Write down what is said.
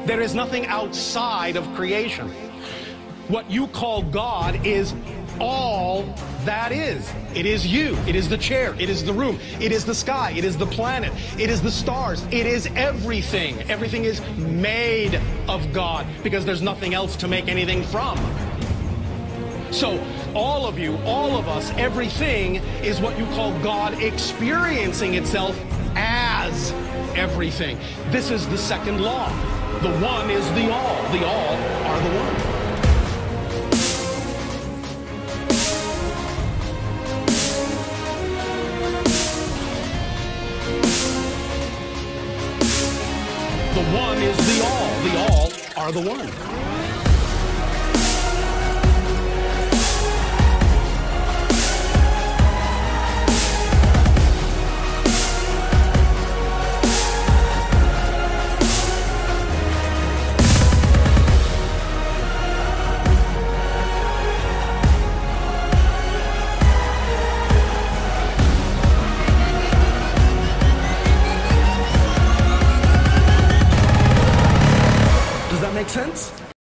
There is nothing outside of creation. What you call God is all that is. It is you. It is the chair. It is the room. It is the sky. It is the planet. It is the stars. It is everything. Everything is made of God because there's nothing else to make anything from. So all of you, all of us, everything is what you call God experiencing itself as everything. This is the second law. The one is the all. The all are the one. The one is the all. The all are the one. Does that make sense?